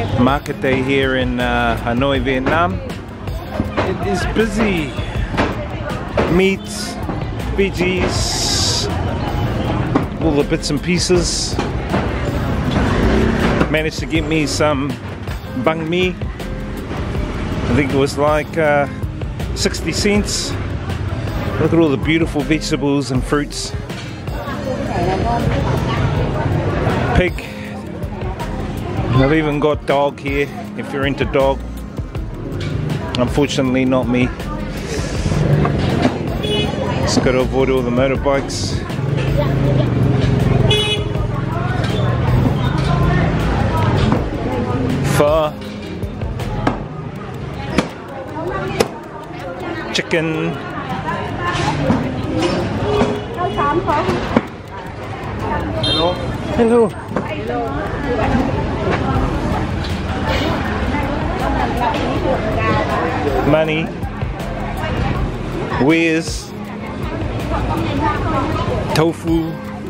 market day here in Hanoi, Vietnam. It is busy. Meats, veggies, all the bits and pieces. Managed to get me some banh mi. I think it was like 60 cents. Look at all the beautiful vegetables and fruits. Pig. I've even got dog here if you're into dog. Unfortunately not me. Just got to avoid all the motorbikes. Pho. Chicken. Hello. Hello. Money. Where's tofu?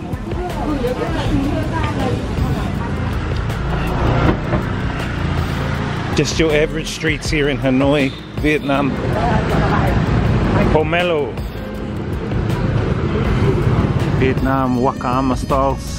Just your average streets here in Hanoi, Vietnam. Pomelo. Vietnam Wakama styles.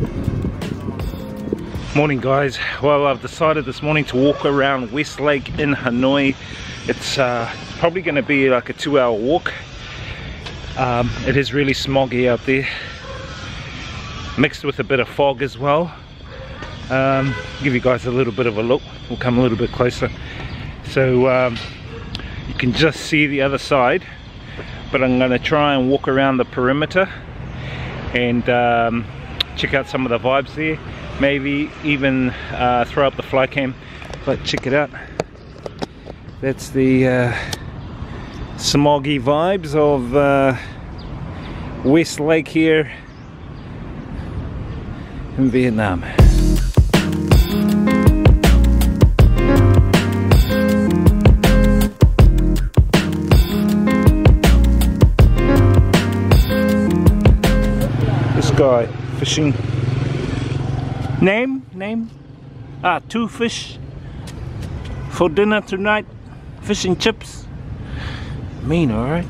Morning guys. Well, I've decided this morning to walk around West Lake in Hanoi. It's probably going to be like a 2-hour walk. It is really smoggy out there, mixed with a bit of fog as well. Give you guys a little bit of a look. We'll come a little bit closer. So you can just see the other side, but I'm going to try and walk around the perimeter and check out some of the vibes there. Maybe even throw up the fly cam. But check it out. That's the smoggy vibes of West Lake here in Vietnam. This guy fishing. Name? 2 fish for dinner tonight. Fish and chips. Mean, alright.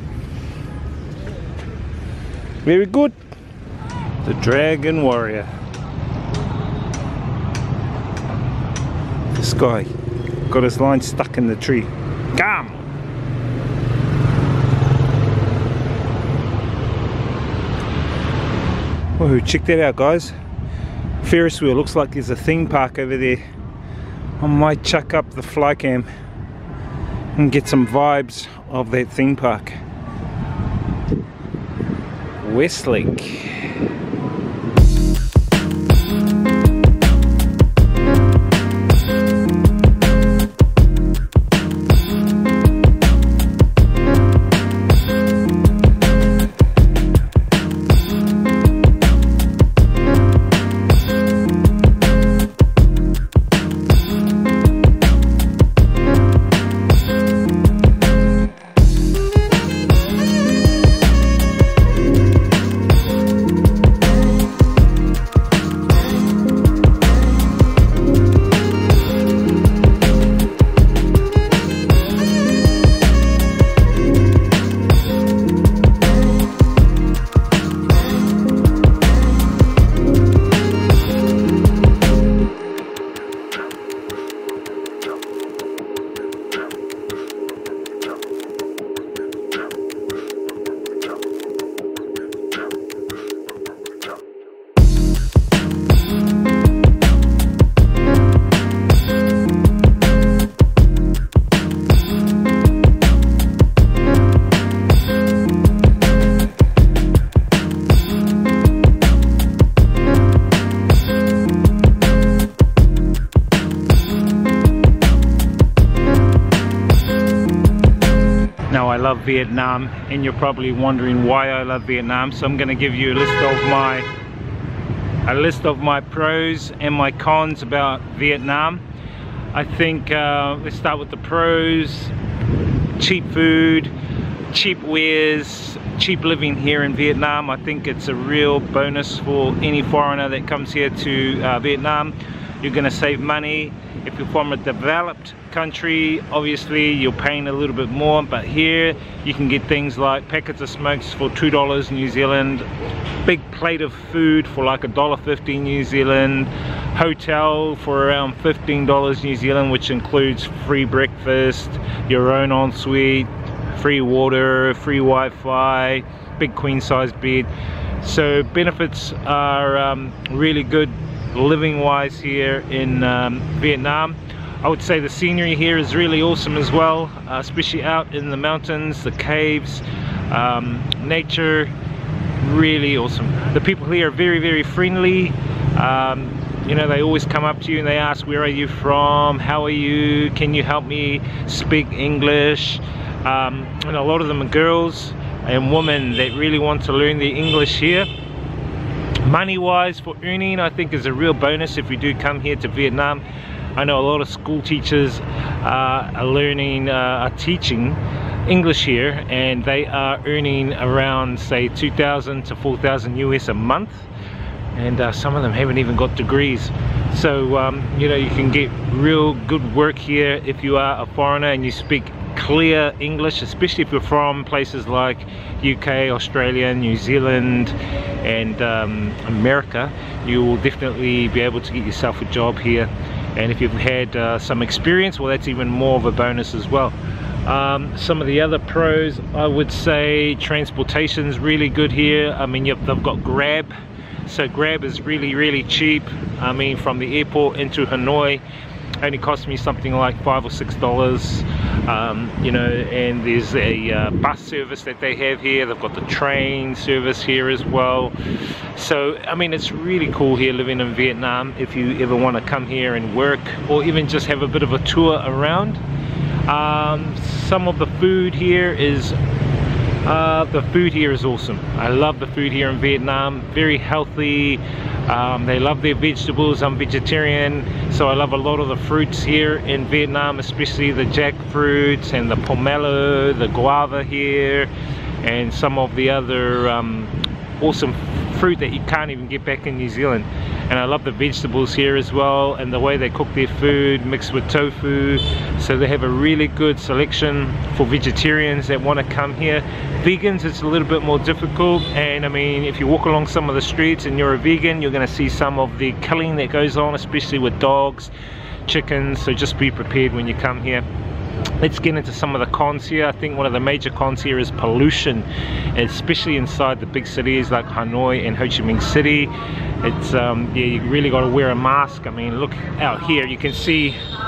Very good. The Dragon Warrior. This guy got his line stuck in the tree. Come! Whoa, check that out guys. Ferris wheel, looks like there's a theme park over there. I might chuck up the fly cam and get some vibes of that theme park. West Lake. I love Vietnam, and you're probably wondering why I love Vietnam, so I'm going to give you a list of my pros and my cons about Vietnam. I think let's start with the pros. Cheap food, cheap wares, cheap living here in Vietnam. I think it's a real bonus for any foreigner that comes here to Vietnam. You're going to save money, If you're from a developed country, obviously you're paying a little bit more, but here you can get things like packets of smokes for $2 New Zealand, big plate of food for like $1.50 New Zealand, hotel for around $15 New Zealand, which includes free breakfast, your own ensuite, free water, free Wi-Fi, big queen size bed. So benefits are really good living wise here in Vietnam. I would say the scenery here is really awesome as well, especially out in the mountains, the caves, nature, really awesome. The people here are very, very friendly. You know, they always come up to you and they ask, where are you from, how are you, can you help me speak English? And a lot of them are girls and women that really want to learn the English here. Money wise for earning, I think is a real bonus if you do come here to Vietnam. I know a lot of school teachers are teaching English here, and they are earning around say 2,000 to 4,000 US a month, and some of them haven't even got degrees. So you know, you can get real good work here if you are a foreigner and you speak clear English, especially if you're from places like UK, Australia, New Zealand and America. You will definitely be able to get yourself a job here, and if you've had some experience, well, that's even more of a bonus as well. Some of the other pros, I would say transportation's really good here. I mean, they've got Grab, so Grab is really, really cheap. I mean, from the airport into Hanoi only cost me something like $5 or $6, you know, and there's a bus service that they have here. They've got the train service here as well. So I mean, it's really cool here living in Vietnam if you ever want to come here and work, or even just have a bit of a tour around. Some of the food here is awesome. I love the food here in Vietnam, very healthy. They love their vegetables. I'm vegetarian, so I love a lot of the fruits here in Vietnam, especially the jackfruits and the pomelo, the guava here, and some of the other awesome fruit that you can't even get back in New Zealand. And I love the vegetables here as well, and the way they cook their food mixed with tofu. So they have a really good selection for vegetarians that want to come here. Vegans, it's a little bit more difficult, and I mean, if you walk along some of the streets and you're a vegan, you're going to see some of the killing that goes on, especially with dogs, chickens. So just be prepared when you come here. Let's get into some of the cons here. I think one of the major cons here is pollution, especially inside the big cities like Hanoi and Ho Chi Minh City. It's yeah, you really got to wear a mask. I mean, look out here, you can see,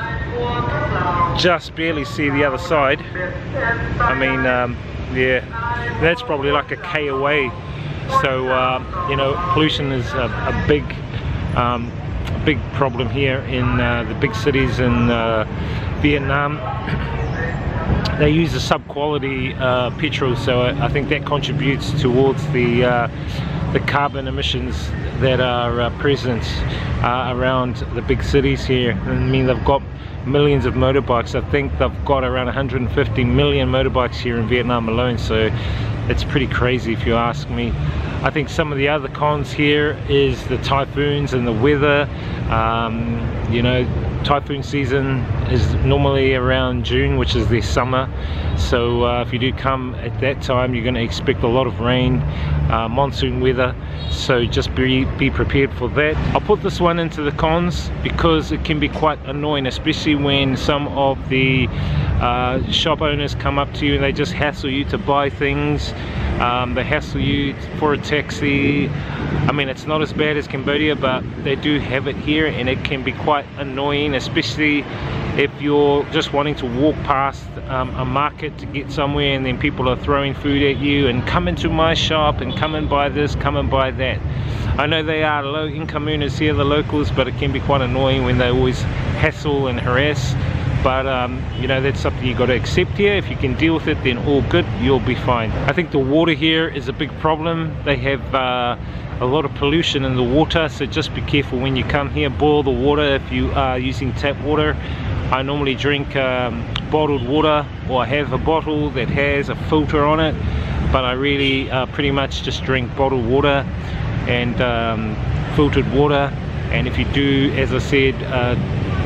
just barely see the other side. I mean, yeah, that's probably like a K away. So you know, pollution is a big problem here in the big cities in Vietnam. They use a sub-quality petrol, so I think that contributes towards the carbon emissions that are present around the big cities here. I mean, they've got millions of motorbikes. I think they've got around 150 million motorbikes here in Vietnam alone, so it's pretty crazy if you ask me. I think some of the other cons here is the typhoons and the weather. You know, typhoon season is normally around June, which is their summer. So if you do come at that time, you're going to expect a lot of rain, monsoon weather. So just be prepared for that. I'll put this one into the cons because it can be quite annoying, especially when some of the shop owners come up to you and they just hassle you to buy things. They hassle you for a taxi. I mean, it's not as bad as Cambodia, but they do have it here, and it can be quite annoying, especially if you're just wanting to walk past a market to get somewhere, and then people are throwing food at you and come into my shop and come and buy this, come and buy that. I know they are low income earners here, the locals, but it can be quite annoying when they always hassle and harass. But you know, that's something you got to accept here. If you can deal with it, then all good, you'll be fine. I think the water here is a big problem. They have a lot of pollution in the water, so just be careful when you come here. Boil the water if you are using tap water. I normally drink bottled water, or I have a bottle that has a filter on it, but I really pretty much just drink bottled water and filtered water. And if you do, as I said,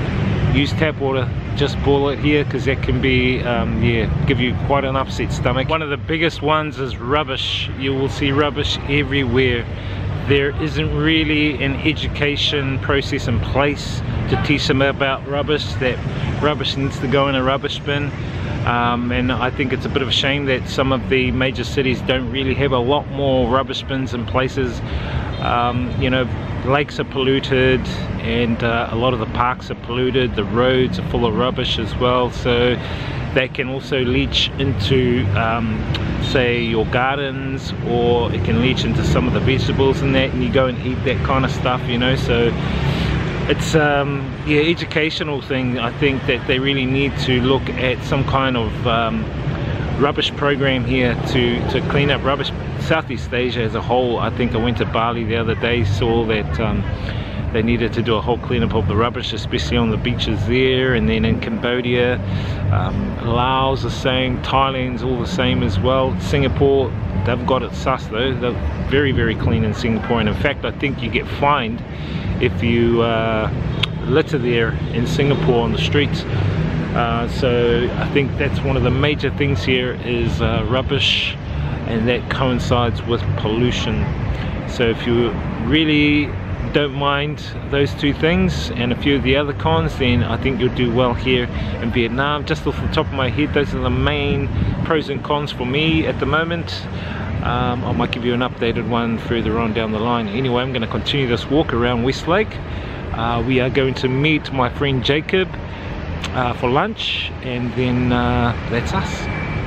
use tap water, just boil it here, because that can be yeah, give you quite an upset stomach. One of the biggest ones is rubbish. You will see rubbish everywhere. There isn't really an education process in place to teach them about rubbish, that rubbish needs to go in a rubbish bin. And I think it's a bit of a shame that some of the major cities don't really have a lot more rubbish bins in places. You know, lakes are polluted, and a lot of the parks are polluted, the roads are full of rubbish as well, so that can also leach into say your gardens, or it can leach into some of the vegetables and that, and you go and eat that kind of stuff, you know. So it's yeah, educational thing. I think that they really need to look at some kind of rubbish program here to clean up rubbish. Southeast Asia as a whole, I think I went to Bali the other day, saw that they needed to do a whole cleanup of the rubbish, especially on the beaches there, and then in Cambodia, Laos the same, Thailand's all the same as well. Singapore, they've got it sus though. They're very, very clean in Singapore, and in fact I think you get fined if you litter there in Singapore on the streets. So I think that's one of the major things here is rubbish, and that coincides with pollution. So if you really don't mind those two things and a few of the other cons, then I think you'll do well here in Vietnam. Just off the top of my head, those are the main pros and cons for me at the moment. I might give you an updated one further on down the line. Anyway, I'm going to continue this walk around Westlake. We are going to meet my friend Jacob for lunch, and then that's us.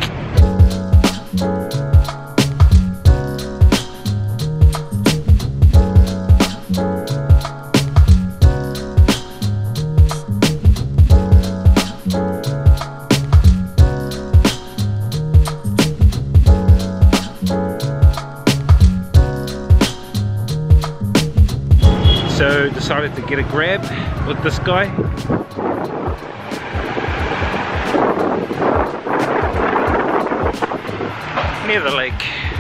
So decided to get a grab with this guy. Near the lake.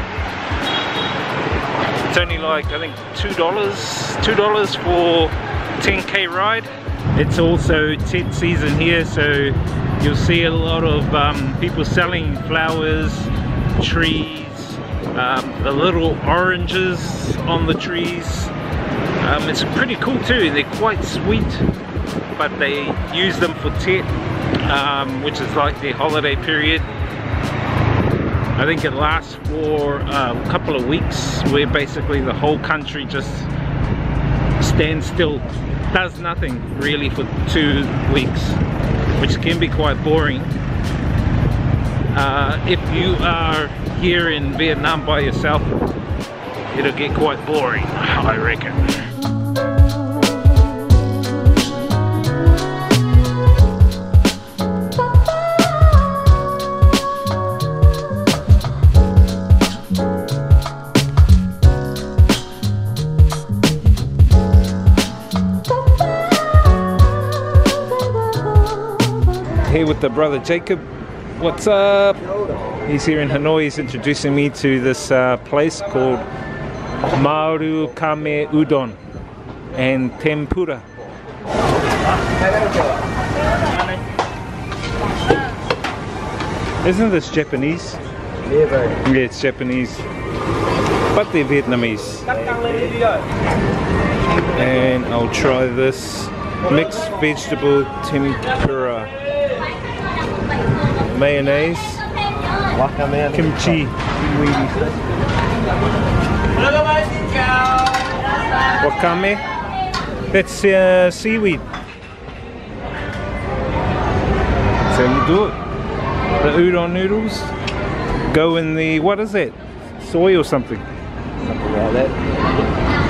It's only like, I think $2 for 10k ride. It's also tent season here, so you'll see a lot of people selling flowers, trees, the little oranges on the trees. It's pretty cool too. They're quite sweet, but they use them for Tet, which is like their holiday period. I think it lasts for a couple of weeks, where basically the whole country just stands still, does nothing really for 2 weeks, which can be quite boring. If you are here in Vietnam by yourself, it'll get quite boring, I reckon. Here with the brother Jacob. What's up? He's here in Hanoi. He's introducing me to this place called Maru Kame Udon and Tempura. Isn't this Japanese? Yeah, it's Japanese, but they're Vietnamese. And I'll try this mixed vegetable tempura, mayonnaise, kimchi, wakame. That's seaweed. That's how you do it. The udon noodles go in the, what is that? Soy or something? Something like that.